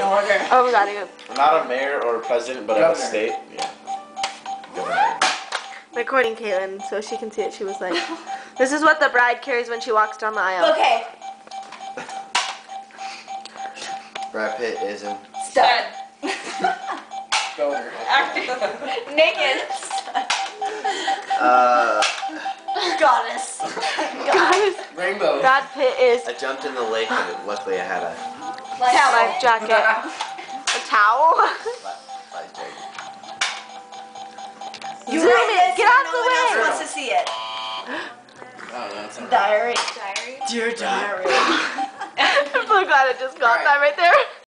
order. Oh my god, I go. Not a mayor or a president, but of a state. Yeah. Governor. Recording Caitlin so she can see it. She was like, this is what the bride carries when she walks down the aisle. Okay. Brad Pitt is in. Stud. Governor. Naked. Goddess. Guys, Rainbow. Brad Pitt is I jumped in the lake and luckily I had a life jacket. A towel. life jacket. You Zoom write it. this Get and out no the one else way. wants to see it. Oh, no, it's not. Diary. Dear diary. I'm so glad I just got that right there.